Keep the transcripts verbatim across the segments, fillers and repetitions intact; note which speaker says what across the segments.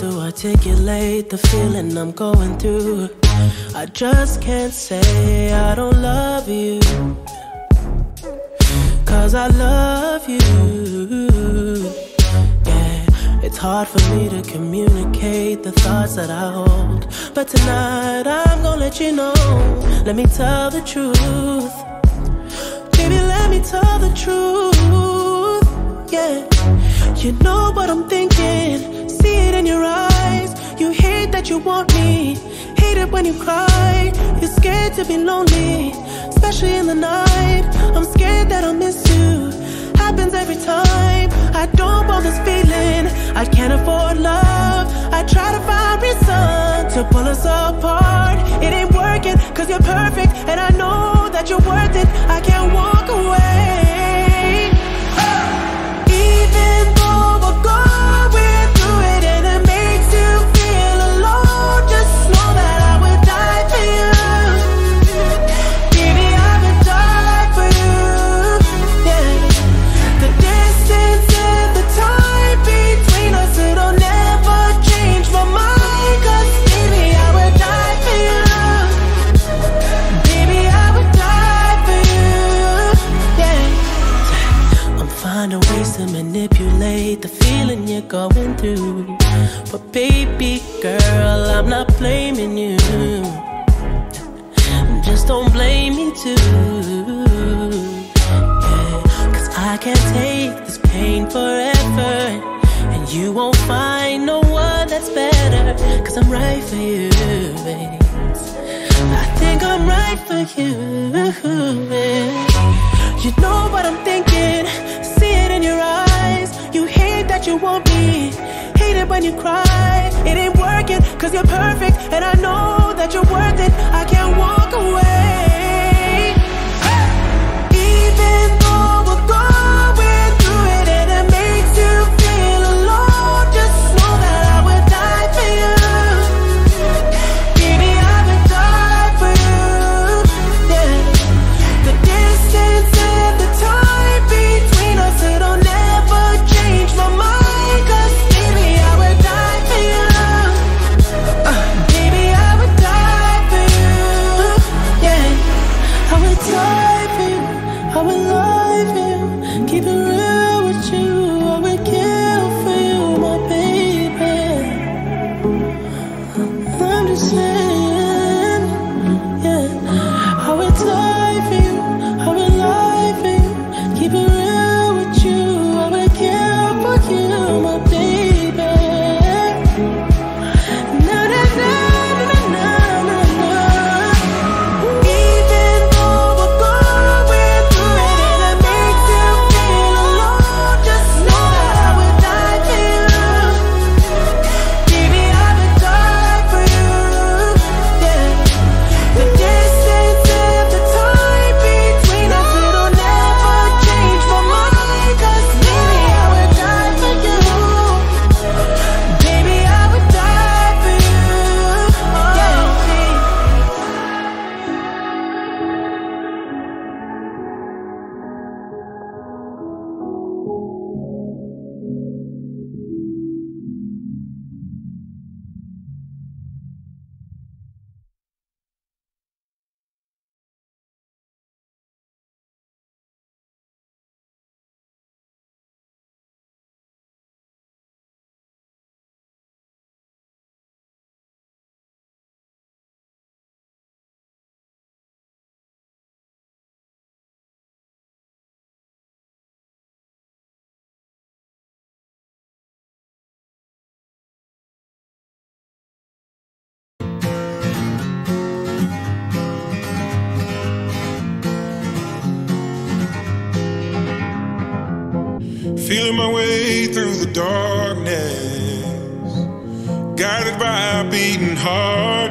Speaker 1: to articulate the feeling I'm going through. I just can't say I don't love you, 'cause I love you. Yeah, it's hard for me to communicate the thoughts that I hold, but tonight I'm gonna let you know. Let me tell the truth. Baby, let me tell the truth. Yeah, you know what I'm thinking. See it in your eyes. You hate that you want me. Hate it when you cry. You're scared to be lonely, especially in the night. I'm scared that I'll miss you. Happens every time. I don't want this feeling. I can't afford love. I try to find reason to pull us apart. It ain't working, 'cause you're perfect, and I know that you're worth it. I can't walk away. Even though we're going through it and it makes you feel alone, just know that I would die for you. Baby, I would die for you. Yeah. The distance and the time between us, it'll never change my mind. 'Cause baby, I would die for you. Baby, I would die for you. Yeah. I'm finding ways to manipulate the feeling you're going through, but baby girl, I'm not blaming you. Just don't blame me too. Yeah, 'cause I can't take this pain forever, and you won't find no one that's better. 'Cause I'm right for you, babe. I think I'm right for you. You know what I'm thinking. See it in your eyes. You hate that you want me. Hate it when you cry. It ain't working, 'cause you're perfect, and I know that you're worth it. I can't walk away. Even though we're going through it and it makes you feel alone, just know that I would die for you. Baby, I would die for you. Yeah. The distance and the time between us, it'll never change my mind. 'Cause baby, I would die for you. Uh, baby, I would die for you. Yeah, I would die for you. I would lie for you. Keep it real with you. I would kill for you, my baby. I'm just saying, yeah. I would die for you. I would lie for you. Keep it real with you. I would kill for you, my baby. Na na na na na na na. Even though we're going through it and it makes you feel alone, just know that I would die for you. Baby, I would die for you. Yeah. The distance and the time between us, it'll never change my mind. 'Cause baby, I would die for you. Baby, I would die for you. Yeah.
Speaker 2: Feeling my way through the darkness, guided by a beating heart.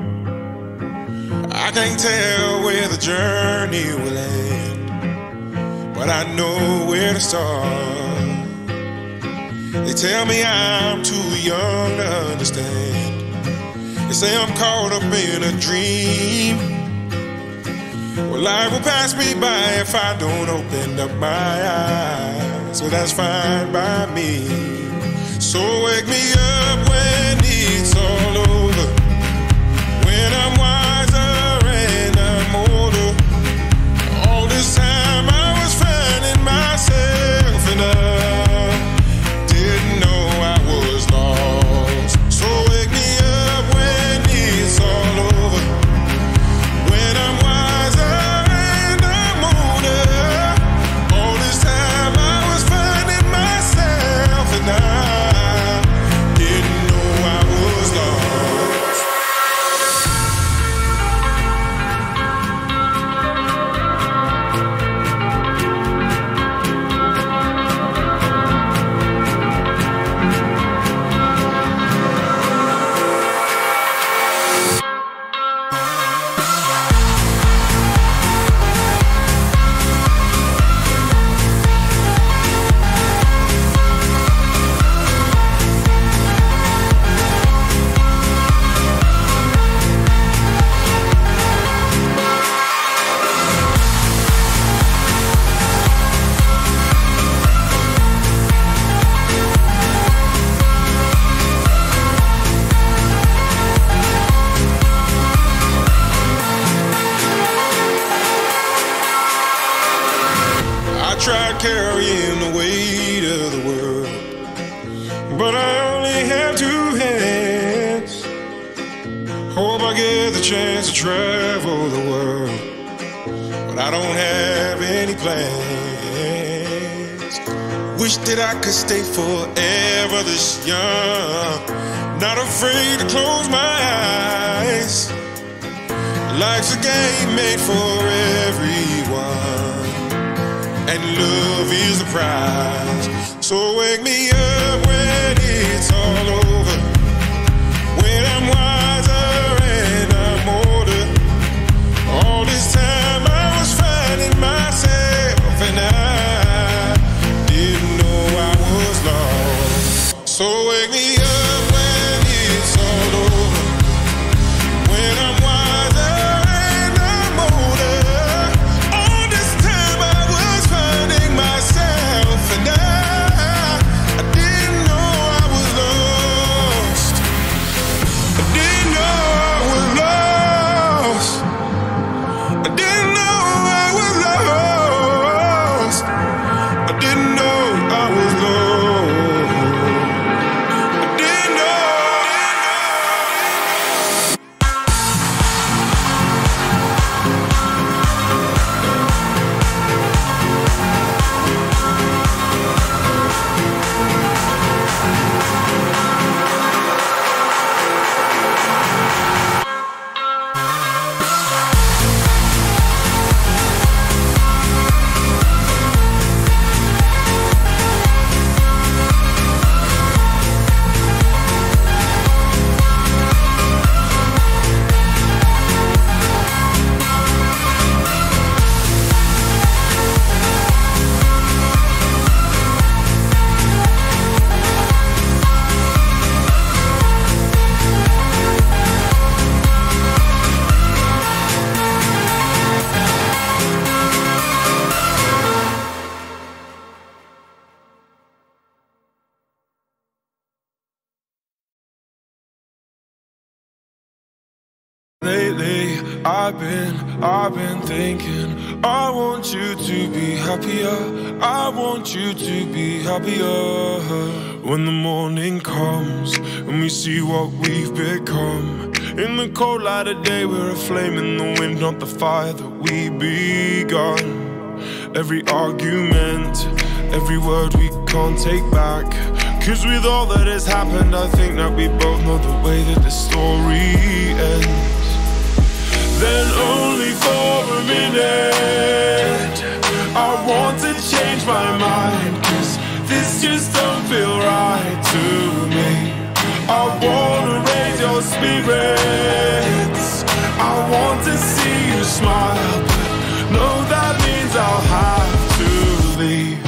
Speaker 2: I can't tell where the journey will end, but I know where to start. They tell me I'm too young to understand. They say I'm caught up in a dream. Well, life will pass me by if I don't open up my eyes. So that's fine by me. So wake me up when chance to travel the world, but I don't have any plans. Wish that I could stay forever this young, not afraid to close my eyes. Life's a game made for everyone, and love is the prize. So wake me up when it's all over, when I'm wiser and I'm older. All this time I was finding myself, and I didn't know I was lost. So wake me up when it's all over, when I'm wiser and I'm older. All this time I was finding myself, and I
Speaker 3: Lately, I've been, I've been thinking, I want you to be happier, I want you to be happier. When the morning comes and we see what we've become, in the cold light of day we're a flame in the wind, not the fire that we begun. Every argument, every word we can't take back, 'cause with all that has happened I think that we both know the way that the story ends. Then only for a minute I want to change my mind, 'cause this just don't feel right to me. I wanna raise your spirits, I want to see you smile, but no, that means I'll have to leave.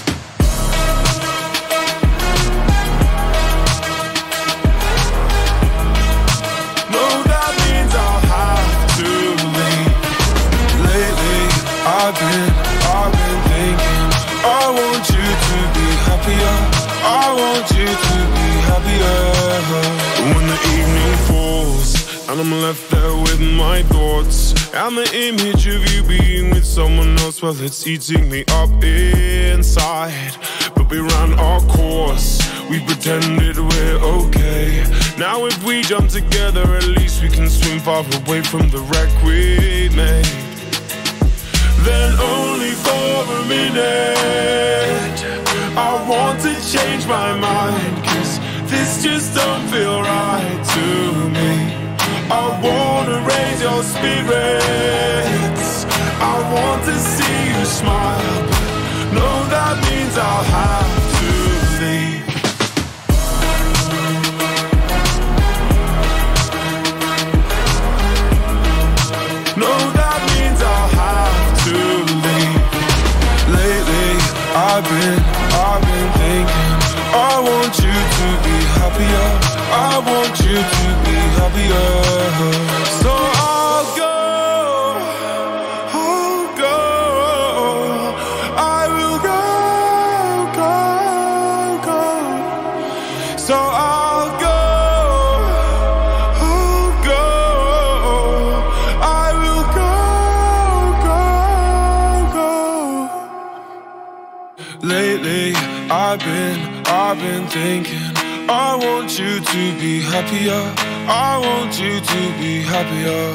Speaker 3: I've been, I've been thinking, I want you to be happier, I want you to be happier. When the evening falls and I'm left there with my thoughts, and the image of you being with someone else, well, it's eating me up inside. But we ran our course, we pretended we're okay. Now if we jump together, at least we can swim far away from the wreck we made. Then only for a minute I want to change my mind, 'cause this just don't feel right to me. I wanna raise your spirits, I want to see you smile, but no, that means I'll have to leave. No, that means I'll have to leave. Lately, I've been, I've been thinking, I want you to be happier, I want you to be happier. So I'll go, I'll go, I will go, go, go. So I'll go, I'll go, I will go, go, go. Lately, I've been, I've been thinking, I want you to be happier. I want you to be happier.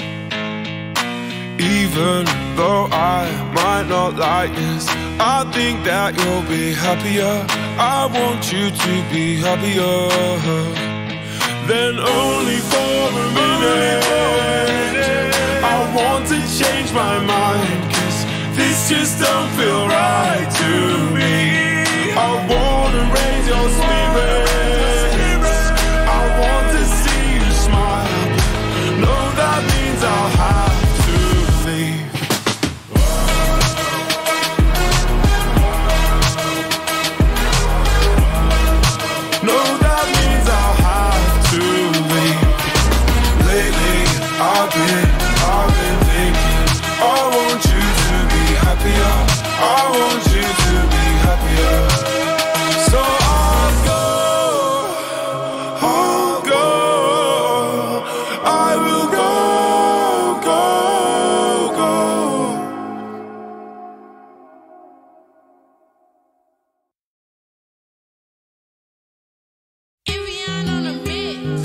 Speaker 3: Even though I might not like this, I think that you'll be happier. I want you to be happier. Then only for a minute I want to change my mind, 'cause this just don't feel right to me. I wanna raise your spirits, I want to see you smile. No, that means I'll have to leave. No, that means I'll have to leave. Lately, I've been, I've been thinking, I want you to be happier. I want you to be happier. So I'll go, I'll go, I will go, go, go.
Speaker 4: Ariana on the mix.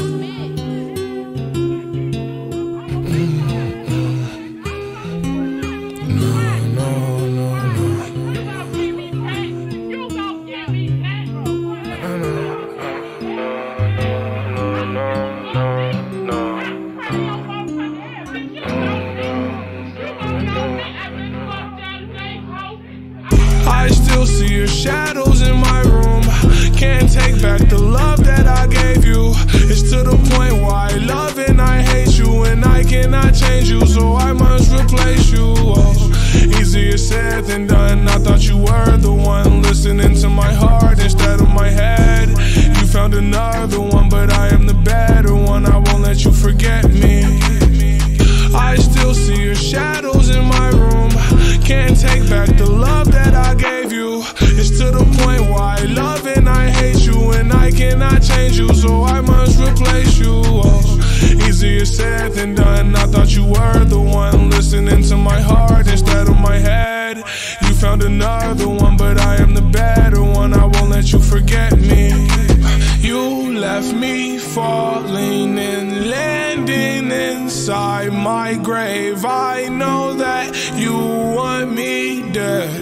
Speaker 3: I still see your shadows in my room. Can't take back the love that I gave you. It's to the point where I love and I hate you, and I cannot change you, so I must replace you. Oh, easier said than done. I thought you were the one listening to my heart instead of my head. You found another one, but I am the better one. I won't let you forget me. I still see your shadows in my room. Can't take back the love that I gave you. It's to the point where I love and I hate you, and I cannot change you, so I must replace you. Oh, easier said than done. I thought you were the one listening to my heart instead of my head. You found another one, but I am the better one. I won't let you forget me. You left me falling and landing inside my grave. I know that you want me dead.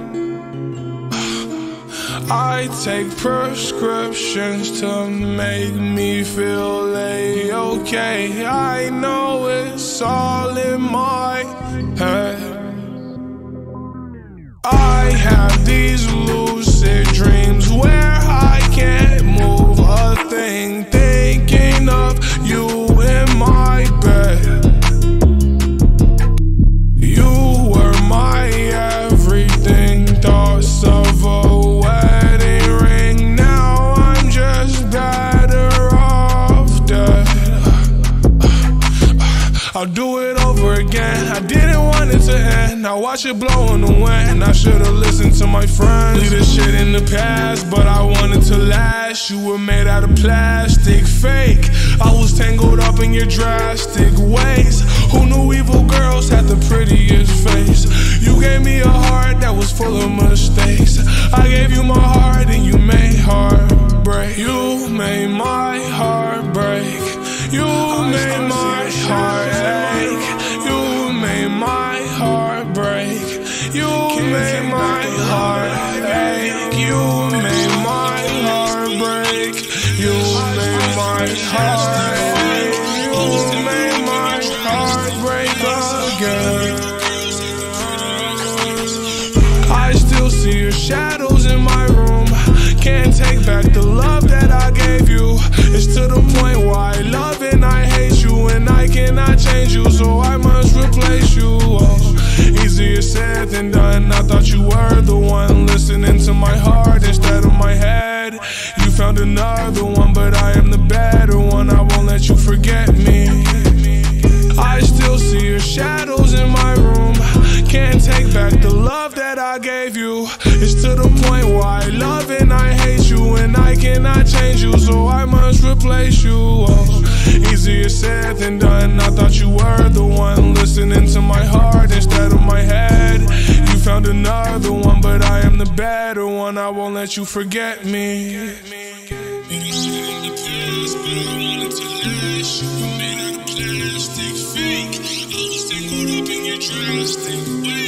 Speaker 3: I take prescriptions to make me feel A-okay. I know it's all in my head. I have these lucid dreams where I can't move a thing, thinking of you in my bed. You were my everything, thoughts of a wedding ring. Now I'm just better off dead. I'll do it over again. I didn't want it to end. Now watch it blow in the wind. I should've listened to my friends. Leave this shit in the past, but I wanted to last. You were made out of plastic, fake. I was tangled up in your drastic ways. Who knew evil girls had the prettiest face? You gave me a heart that was full of mistakes. I gave you my heart and you made heartbreak. You made my heart break. You made my heart ache. You made my heart break. You made my heart ache. You made my heart break. You made my heart ache. You made my heart break again. I still see your shadows in my room. Can't take back the love that I gave you. It's to the point where I love and I hate you, and I cannot change you, so I must replace you. Oh, easier said than done. I thought you were the one listening to my heart instead of my head. You found another one, but I am the better one. I won't let you forget me. I still see your shadows in my room. Can't take back the love that I gave you. It's to the point where I love and I hate you, and I cannot change you, so I must replace you. Oh, easier said than done. I thought you were the one listening to my heart instead of my head. You found another one, but I am the better one. I won't let you forget me.
Speaker 2: Drastic way.